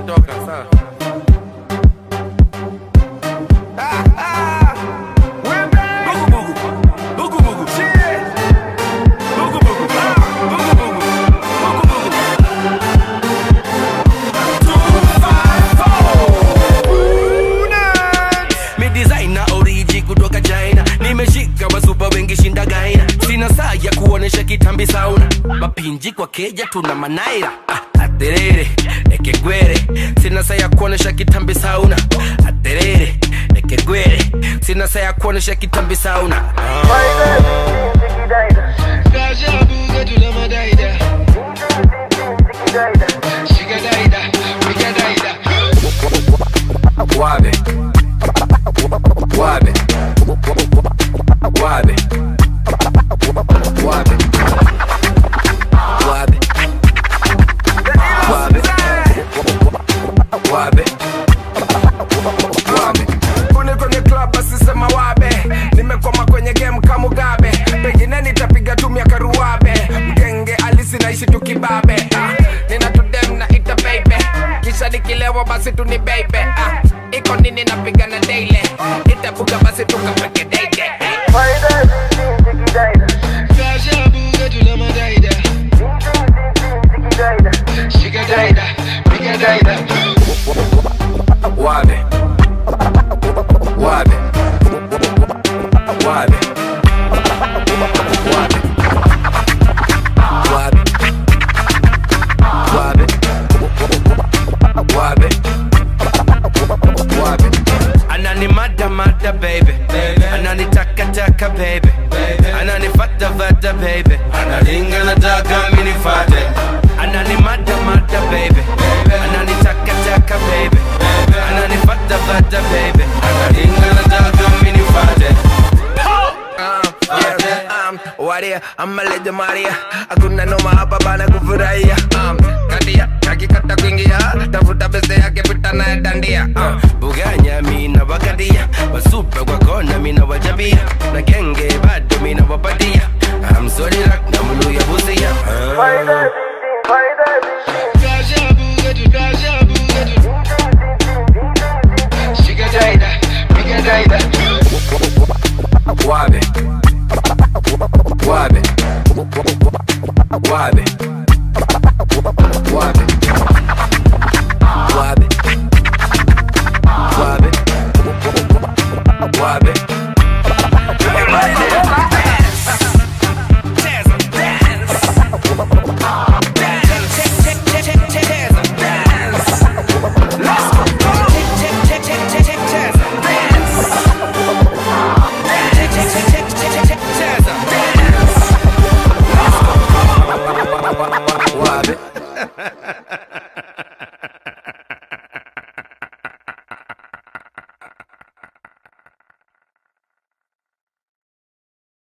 Umetoka sawa. Sina saa ya kuonesha kitambi sauna. Mapinji kwa keja tuna manaira. Aterere, ekegwere. Sina saa ya kuonesha kitambi sauna. Aterere, ekegwere. Sina saa ya kuonesha kitambi sauna. Wabe Wabe Wabe Wabe Wabe Wabe Wabe Wabe. Kune kwenye club basi sema wabe. Nimekwama kwenye game kama Mugabe. Pengine nitapiga tu miaka ruwabe. Mgenge alisi naishi tu kibabe. Nina tu dem na ita baby. Kisha nikilewa basi tu ni baby. Iko nini napiga na daily. Itabuga basi tukapeke daily. Wabe Wabe Wabe Wabe Wabe Wabe Wabe Wabe. Anani mada mada baby, anani taka taka baby, anani fata fata baby, analinga na taka mini fate. Anani mada mada baby, anani taka taka baby, anani fata fata baby, analinga na taka mini fate. Waria, I'm a legend Maria. Hakuna noma hapa bana kufurahia. Kadia, kaki kata kuingia. Tafuta bese yake pita na dandia. Buganya mina wakadia. Wasupe kwa kona mina wajabia. Na genge bado mina wapatia. I'm sorry rak na mulu ya busia. Wabe Wabe Wabe